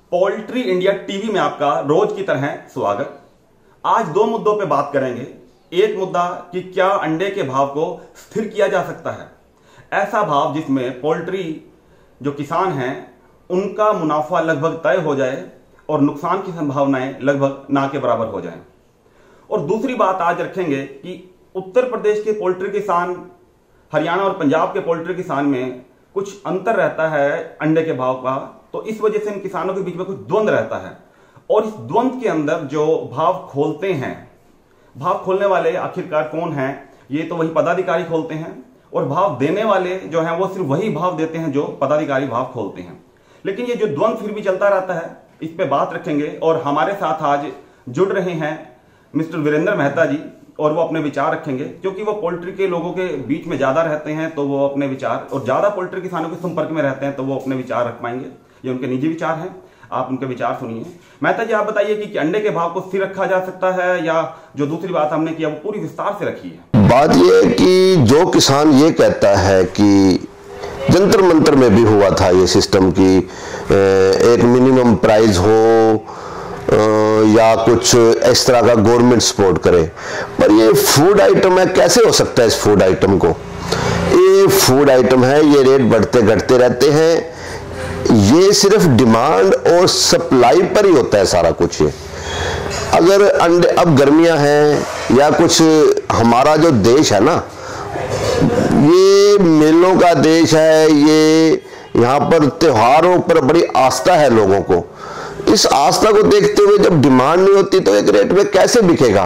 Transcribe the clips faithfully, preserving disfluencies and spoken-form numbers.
Poultry India TV में आपका रोज की तरह स्वागत। आज दो मुद्दों पे बात करेंगे। एक मुद्दा कि क्या अंडे के भाव को स्थिर किया जा सकता है, ऐसा भाव जिसमें पोल्ट्री जो किसान हैं उनका मुनाफा लगभग तय हो जाए और नुकसान की संभावनाएं लगभग ना के बराबर हो जाएं। और दूसरी बात आज रखेंगे कि उत्तर प्रदेश के पोल्ट्री किसान हरियाणा और पंजाब के पोल्ट्री किसान में कुछ अंतर रहता है अंडे के भाव का, तो इस वजह से इन किसानों के बीच में कुछ द्वंद्व रहता है। और इस द्वंद्व के अंदर जो भाव खोलते हैं, भाव खोलने वाले आखिरकार कौन हैं? ये तो वही पदाधिकारी खोलते हैं, और भाव देने वाले जो हैं वो सिर्फ वही भाव देते हैं जो पदाधिकारी भाव खोलते हैं। लेकिन ये जो द्वंद्व फिर भी चलता रहता है, इस पे बात रखेंगे। और हमारे साथ आज जुड़ रहे हैं मिस्टर वीरेंद्र मेहता जी, और वो अपने विचार रखेंगे क्योंकि वो पोल्ट्री के लोगों के बीच में ज्यादा रहते हैं, तो वो अपने विचार, और ज्यादा पोल्ट्री किसानों के संपर्क में रहते हैं, तो वो अपने विचार रख पाएंगे। ये उनके निजी विचार हैं, आप उनके विचार सुनिए। मेहता जी, आप बताइए कि अंडे के भाव को स्थिर रखा जा सकता है, या जो दूसरी बात हमने किया वो पूरी विस्तार से रखी है? बात ये है कि जो किसान ये कहता है कि जंतर मंतर में भी हुआ था ये सिस्टम की एक मिनिमम प्राइस हो या कुछ इस तरह का गवर्नमेंट सपोर्ट करे, पर ये फूड आइटम है, कैसे हो सकता है? इस फूड आइटम को, ये फूड आइटम है, ये रेट बढ़ते घटते रहते हैं। ये सिर्फ डिमांड और सप्लाई पर ही होता है सारा कुछ। ये अगर अंडे, अब गर्मियां हैं या कुछ, हमारा जो देश है ना, ये मेलों का देश है, ये यहाँ पर त्योहारों पर बड़ी आस्था है लोगों को। इस आस्था को देखते हुए जब डिमांड नहीं होती तो एक रेट में कैसे बिकेगा?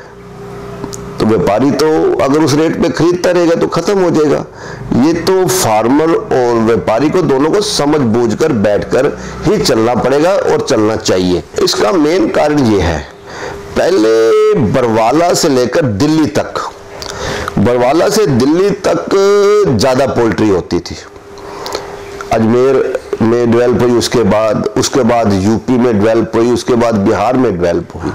तो व्यापारी तो अगर उस रेट पे खरीदता रहेगा तो खत्म हो जाएगा। ये तो फार्मर और व्यापारी को दोनों को समझ बूझकर बैठकर ही चलना पड़ेगा और चलना चाहिए। इसका मेन कारण ये है, पहले बरवाला से लेकर दिल्ली तक, बरवाला से दिल्ली तक ज्यादा पोल्ट्री होती थी। अजमेर में डेवलप हुई, उसके बाद उसके बाद यूपी में डेवलप हुई, उसके बाद बिहार में डेवलप हुई,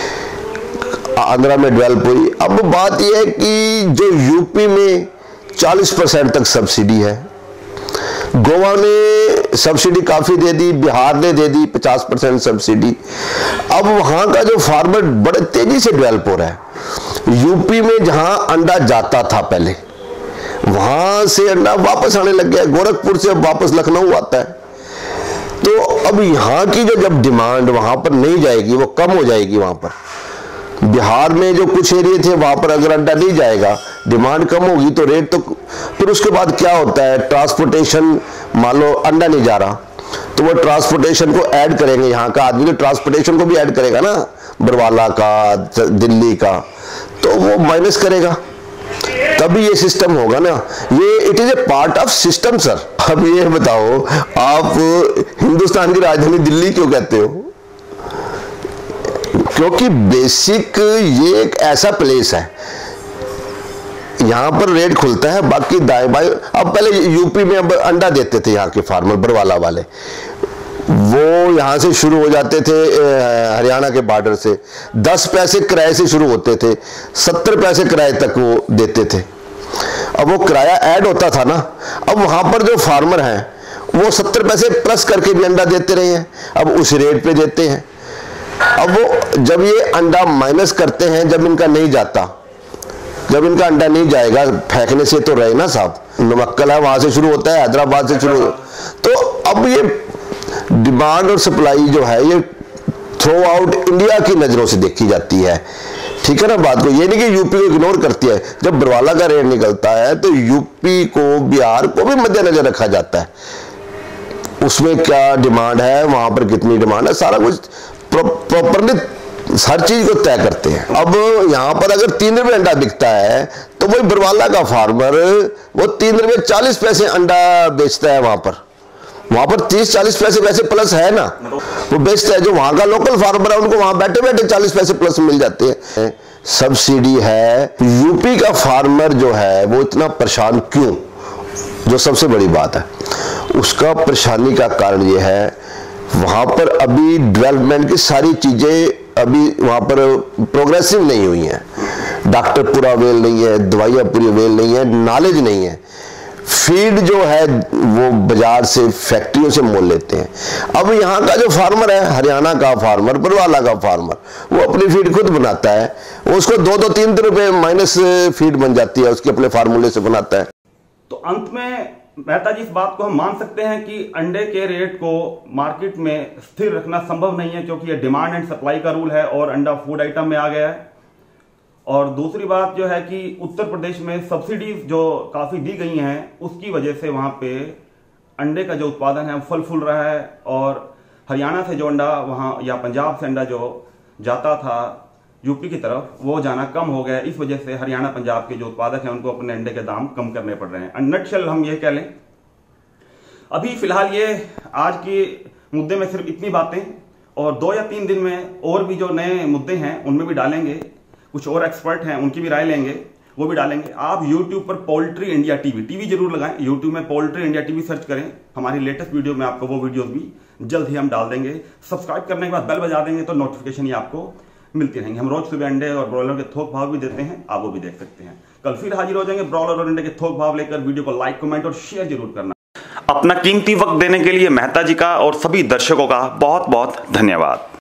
आंध्रा में डेवलप हुई। अब बात यह है कि जो यूपी में चालीस परसेंट तक सब्सिडी है, गोवा ने सब्सिडी काफी दे दी, बिहार ने दे दी पचास परसेंट सब्सिडी। अब वहां का जो फार्मर बड़े तेजी से डेवलप हो रहा है। यूपी में जहां अंडा जाता था पहले, वहां से अंडा वापस आने लग गया, गोरखपुर से अब वापस लखनऊ आता है। तो अब यहाँ की जो जब डिमांड वहां पर नहीं जाएगी, वो कम हो जाएगी। वहां पर बिहार में जो कुछ एरिया थे वहां पर अगर अंडा नहीं जाएगा, डिमांड कम होगी तो रेट तो, फिर उसके बाद क्या होता है, ट्रांसपोर्टेशन, मान लो अंडा नहीं जा रहा तो वो ट्रांसपोर्टेशन को ऐड करेंगे, यहाँ का आदमी तो ट्रांसपोर्टेशन को भी ऐड करेगा ना, बरवाला का, दिल्ली का, तो वो माइनस करेगा, तभी ये सिस्टम होगा ना। ये it is a part of system sir. अब ये बताओ, आप हिंदुस्तान की राजधानी दिल्ली क्यों कहते हो? क्योंकि बेसिक ये एक ऐसा प्लेस है, यहां पर रेट खुलता है, बाकी दाएं बाएं। अब पहले यूपी में अब अंडा देते थे यहाँ के फार्मर, बरवाला वाले, वो यहां से शुरू हो जाते थे हरियाणा के बॉर्डर से, दस पैसे किराए से शुरू होते थे, सत्तर पैसे किराए तक वो देते थे। अब वो किराया ऐड होता था ना, अब वहां पर जो फार्मर हैं वो सत्तर पैसे प्लस करके भी अंडा देते रहे हैं, अब उस रेट पे देते हैं। अब वो जब ये अंडा माइनस करते हैं, जब इनका नहीं जाता, जब इनका अंडा नहीं जाएगा, फेंकने से तो रहे ना साहब, नमक्कल है वहां से शुरू होता है, हैदराबाद से शुरू, तो अब ये डिमांड और सप्लाई जो है ये थ्रू आउट इंडिया की नजरों से देखी जाती है, ठीक है ना बात को। ये नहीं कि यूपी को इग्नोर करती है। जब बरवाला का रेट निकलता है तो यूपी को, बिहार को भी मद्देनजर रखा जाता है, उसमें क्या डिमांड है, वहां पर कितनी डिमांड है, सारा कुछ प्रॉपरली हर चीज को तय करते हैं। अब यहाँ पर अगर तीन रुपए अंडा बिकता है तो वही बरवाला का फार्मर वो तीन रुपए चालीस पैसे अंडा बेचता है, वहां पर वहां पर तीस चालीस पैसे वैसे प्लस है ना, वो बेचता है। जो वहां का लोकल फार्मर है उनको वहां बैठे बैठे चालीस पैसे प्लस मिल जाते हैं। सब्सिडी है, यूपी का फार्मर जो है वो इतना परेशान क्यों? जो सबसे बड़ी बात है, उसका परेशानी का कारण ये है, वहां पर अभी डेवलपमेंट की सारी चीजें अभी वहां पर प्रोग्रेसिव नहीं हुई हैं। डॉक्टर पूरा अवेल नहीं है, दवाइयां पूरी अवेल नहीं है, नॉलेज नहीं है। फीड जो है वो बाजार से, फैक्ट्रियों से मोल लेते हैं। अब यहाँ का जो फार्मर है, हरियाणा का फार्मर, बरवाला का फार्मर, वो अपनी फीड खुद बनाता है, उसको दो दो तीन तीन रुपए माइनस फीड बन जाती है, उसके अपने फार्मूले से बनाता है। तो अंत में मेहता जी, इस बात को हम मान सकते हैं कि अंडे के रेट को मार्केट में स्थिर रखना संभव नहीं है, क्योंकि ये डिमांड एंड सप्लाई का रूल है और अंडा फूड आइटम में आ गया है। और दूसरी बात जो है कि उत्तर प्रदेश में सब्सिडीज जो काफी दी गई हैं, उसकी वजह से वहां पे अंडे का जो उत्पादन है वो फल फूल रहा है। और हरियाणा से जो अंडा वहां, या पंजाब से अंडा जो जाता था यूपी की तरफ, वो जाना कम हो गया। इस वजह से हरियाणा पंजाब के जो उत्पादक हैं उनको अपने अंडे के दाम कम करने पड़ रहे हैं। नटशेल हम ये कह लें, अभी फिलहाल ये आज के मुद्दे में सिर्फ इतनी बातें, और दो या तीन दिन में और भी जो नए मुद्दे हैं उनमें भी डालेंगे, कुछ और एक्सपर्ट हैं उनकी भी राय लेंगे, वो भी डालेंगे। आप यूट्यूब पर पोल्ट्री इंडिया टीवी टीवी जरूर लगाएं, यूट्यूब में पोल्ट्री इंडिया टीवी सर्च करें। हमारी लेटेस्ट वीडियो में आपको वो वीडियोस भी जल्द ही हम डाल देंगे। सब्सक्राइब करने के बाद बेल बजा देंगे तो नोटिफिकेशन ही आपको मिलती रहेंगी। हम रोज सुबह अंडे और ब्रॉयलर के थोक भाव भी देते हैं, आप वो भी देख सकते हैं। कल फिर हाजिर हो जाएंगे ब्रॉयलर और अंडे के थोक भाव लेकर। वीडियो को लाइक, कमेंट और शेयर जरूर करना। अपना कीमती वक्त देने के लिए मेहता जी का और सभी दर्शकों का बहुत बहुत धन्यवाद।